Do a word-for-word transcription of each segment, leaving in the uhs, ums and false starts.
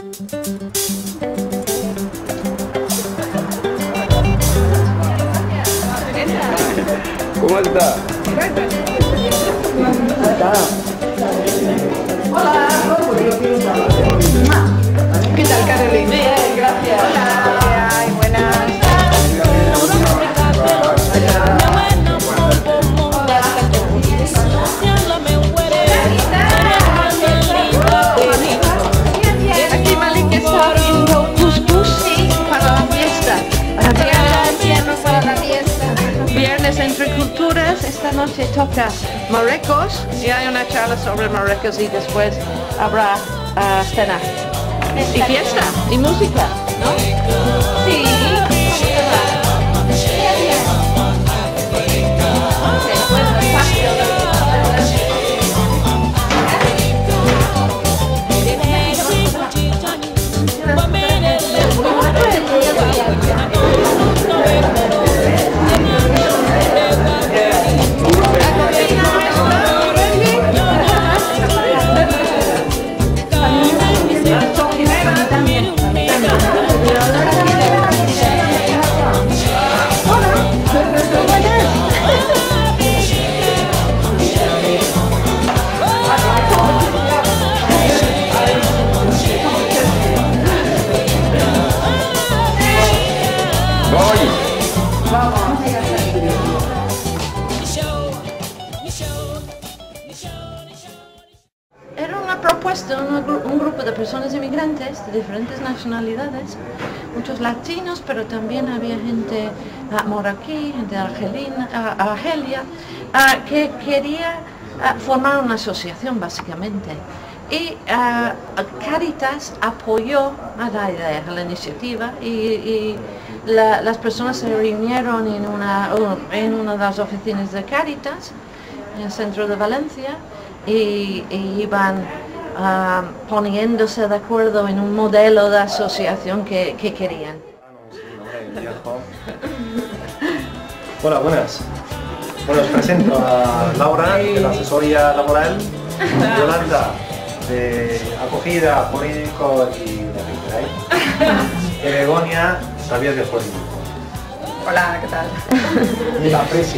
¿Cómo está? Hola. ¿Qué tal, Carolina? Bien, gracias. Hola. Ay, buenas. Aquí Malik está haciendo couscous para la fiesta. Para la fiesta. Viernes entre culturas, esta noche toca Marruecos y hay una charla sobre Marruecos y después habrá uh, cena. Y fiesta, y música, ¿no? Sí. Era una propuesta, un, un grupo de personas inmigrantes de diferentes nacionalidades, muchos latinos, pero también había gente uh, marroquí, gente argelina, uh, argelia, uh, que quería uh, formar una asociación básicamente. Y uh, Cáritas apoyó a la idea, a la iniciativa, y, y la, las personas se reunieron en una, en una de las oficinas de Cáritas, en el centro de Valencia, y, y iban uh, poniéndose de acuerdo en un modelo de asociación que, que querían. Hola, buenas. Bueno, os presento a Laura, de la asesoría laboral, Yolanda, de acogida, político y de ahí, y Begonia, Javier de jurídico. Hola, ¿qué tal? Y la Presi.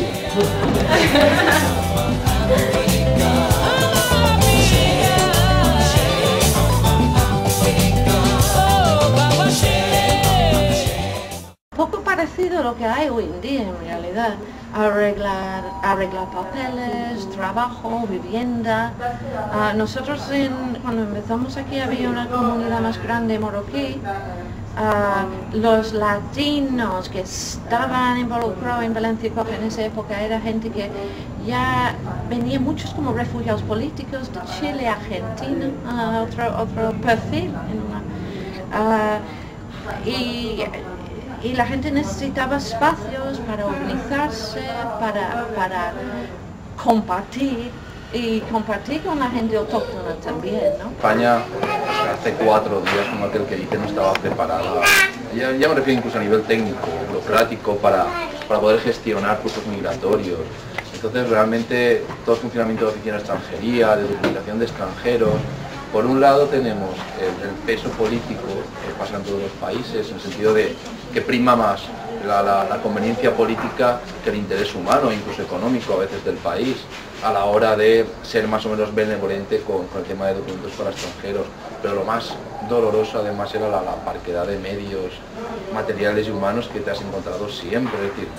Poco parecido a lo que hay hoy en día en realidad, arreglar, arreglar papeles, trabajo, vivienda. Uh, nosotros en, cuando empezamos aquí había una comunidad más grande marroquí. Uh, los latinos que estaban involucrados en Valencia en esa época era gente que ya venía muchos como refugiados políticos de Chile, Argentina, uh, otro, otro perfil. En una, uh, y, y la gente necesitaba espacios para organizarse, para, para compartir y compartir con la gente autóctona también, ¿no? España hace cuatro días, como aquel que dice, no estaba preparada, ya, ya me refiero incluso a nivel técnico, burocrático, para, para poder gestionar flujos migratorios. Entonces realmente todo el funcionamiento de oficina de extranjería, de documentación de extranjeros, por un lado tenemos el, el peso político que pasa en todos los países, en el sentido de que prima más la, la, la conveniencia política que el interés humano, incluso económico a veces del país, a la hora de ser más o menos benevolente con, con el tema de documentos para extranjeros. Pero lo más doloroso además era la, la parquedad de medios materiales y humanos que te has encontrado siempre. Es decir,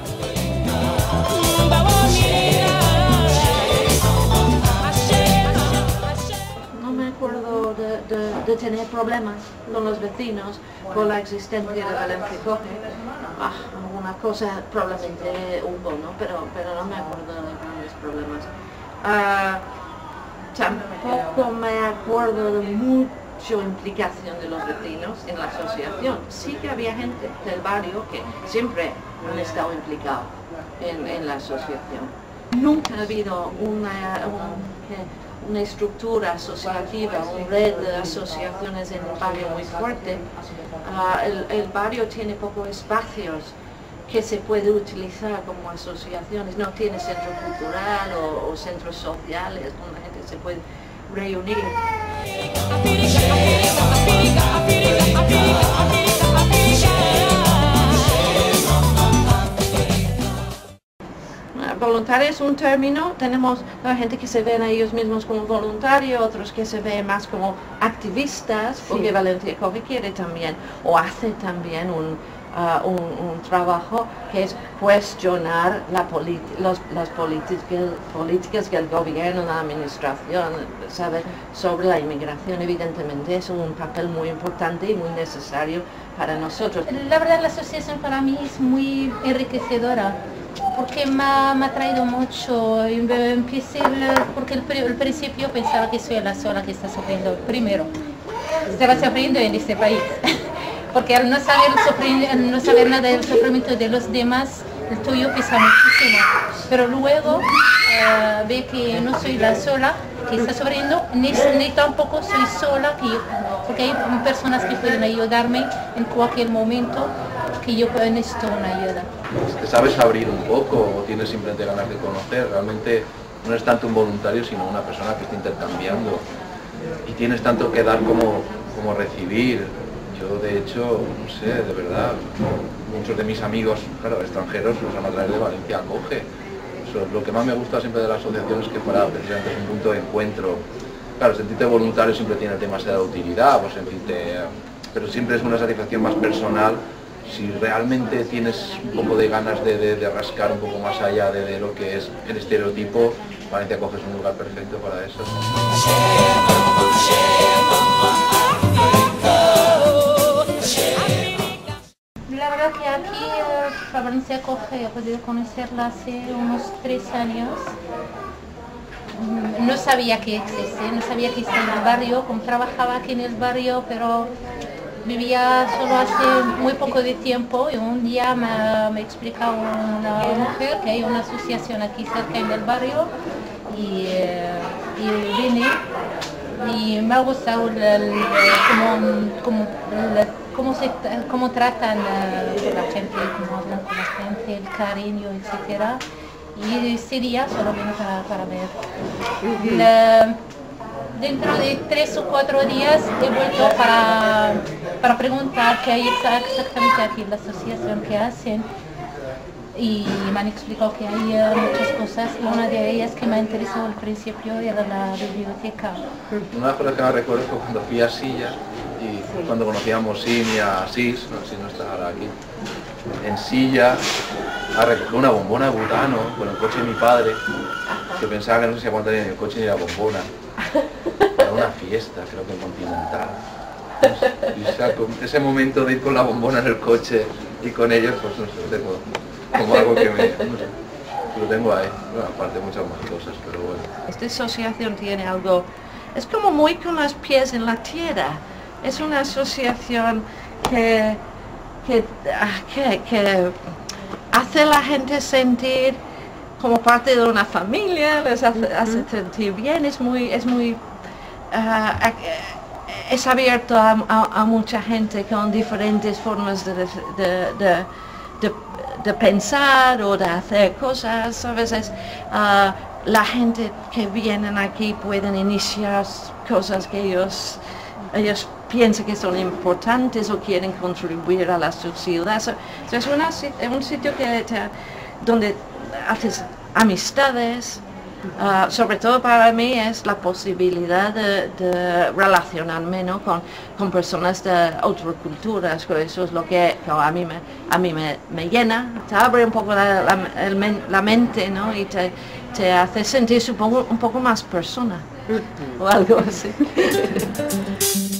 De, de, de tener problemas con los vecinos por la existencia de Valencia Coge. Ah, alguna cosa probablemente hubo, ¿no? Pero, pero no me acuerdo de grandes problemas. Ah, tampoco me acuerdo de mucha implicación de los vecinos en la asociación. Sí que había gente del barrio que siempre han estado implicados en, en la asociación. Nunca ha habido una... Un, una estructura asociativa, una red de asociaciones en el barrio muy fuerte. Uh, el, el barrio tiene pocos espacios que se puede utilizar como asociaciones, no tiene centro cultural o, o centros sociales donde la gente se puede reunir. Voluntario es un término, tenemos la gente que se ven a ellos mismos como voluntarios, otros que se ven más como activistas, sí. Porque Valencia Acoge quiere también, o hace también un, uh, un, un trabajo que es cuestionar la los, las políticas, políticas del gobierno, la administración, ¿sabe? Sobre la inmigración. Evidentemente es un papel muy importante y muy necesario para nosotros. La verdad, la asociación para mí es muy enriquecedora, porque me ha, me ha traído mucho. Empecé el, porque el, el principio pensaba que soy la sola que está sufriendo. Primero, estaba sufriendo en este país, porque al no saber, al no saber nada del sufrimiento de los demás, el tuyo pesa muchísimo. Pero luego uh, ve que no soy la sola que está sufriendo, ni, ni tampoco soy sola, que yo, porque hay personas que pueden ayudarme en cualquier momento que yo necesito una ayuda. ¿Te sabes abrir un poco o tienes simplemente ganas de conocer? Realmente no es tanto un voluntario, sino una persona que está intercambiando y tienes tanto que dar como, como recibir. Yo de hecho, no sé, de verdad, muchos de mis amigos, claro, extranjeros, los van a traer de Valencia Acoge. Eso, lo que más me gusta siempre de la asociación es que para precisamente es un punto de encuentro. Claro, sentirte voluntario siempre tiene demasiada utilidad, pues sentirte, pero siempre es una satisfacción más personal si realmente tienes un poco de ganas de, de, de rascar un poco más allá de, de lo que es el estereotipo. Valencia Acoge es un lugar perfecto para eso. La verdad que aquí eh, Valencia Acoge he podido conocerla hace unos tres años. No sabía que existe, no sabía que estaba en el barrio, como trabajaba aquí en el barrio, pero vivía solo hace muy poco de tiempo y un día me, me explica una mujer que hay una asociación aquí cerca en el barrio y, eh, y vine y me ha gustado el, el, cómo, cómo, el, cómo, se, cómo tratan uh, la gente, cómo hablan con la gente, el cariño, etcétera. Y ese día solo vine para, para ver. La, dentro de tres o cuatro días he vuelto para, para preguntar qué hay exactamente aquí en la asociación que hacen y me han explicado que hay uh, muchas cosas y una de ellas que me ha interesado al principio era la biblioteca. Una de las cosas que me recuerdo fue cuando fui a Silla y sí. Cuando conocíamos a Sim y a Sis, no, si no está ahora aquí, en Silla, a recoger una bombona de butano con el coche de mi padre, que pensaba que no sé si aguantaría ni el coche ni la bombona. Para una fiesta, creo que continental. Y o sea, con ese momento de ir con la bombona en el coche y con ellos, pues no sé, tengo como algo que me... No sé, lo tengo ahí. Bueno, aparte muchas más cosas, pero bueno. Esta asociación tiene algo... Es como muy con los pies en la tierra. Es una asociación que, que, que, que hace a la gente sentir como parte de una familia, les hace, hace sentir bien, es muy, es muy, uh, es abierto a, a, a mucha gente con diferentes formas de, de, de, de, de pensar o de hacer cosas. A veces uh, la gente que vienen aquí pueden iniciar cosas que ellos, ellos piensan que son importantes o quieren contribuir a la sociedad. So, so es una, un sitio que te, donde haces amistades, uh, sobre todo para mí es la posibilidad de, de relacionarme, ¿no? con, con personas de otras culturas, que eso es lo que, que a mí, me, a mí me, me llena, te abre un poco la, la, el men, la mente, ¿no? Y te, te hace sentir, supongo, un poco más persona o algo así.